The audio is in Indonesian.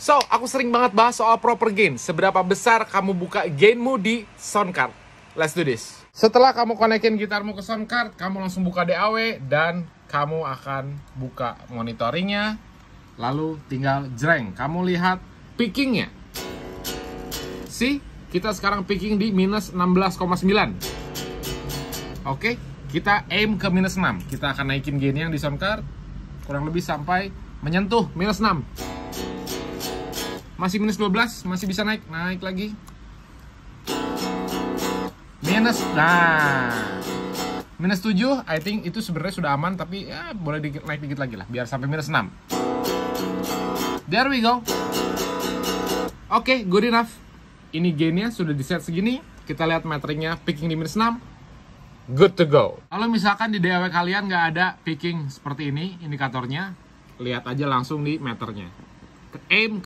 So, aku sering banget bahas soal proper gain. Seberapa besar kamu buka gainmu di sound card. Let's do this. Setelah kamu konekin gitarmu ke sound card, kamu langsung buka DAW dan kamu akan buka monitoringnya. Lalu tinggal jreng. Kamu lihat pickingnya. See, kita sekarang picking di minus 16,9. Oke, kita aim ke minus 6. Kita akan naikin gainnya yang di sound card kurang lebih sampai menyentuh minus 6. Masih minus 12, masih bisa naik lagi. Minus 7, I think itu sebenarnya sudah aman, tapi ya boleh naik dikit lagi lah, biar sampai minus 6. There we go. Oke, good enough. Ini gainnya sudah di set segini. Kita lihat meteringnya, picking di minus 6. Good to go. Kalau misalkan di DAW kalian nggak ada picking seperti ini, indikatornya, lihat aja langsung di meternya. Aim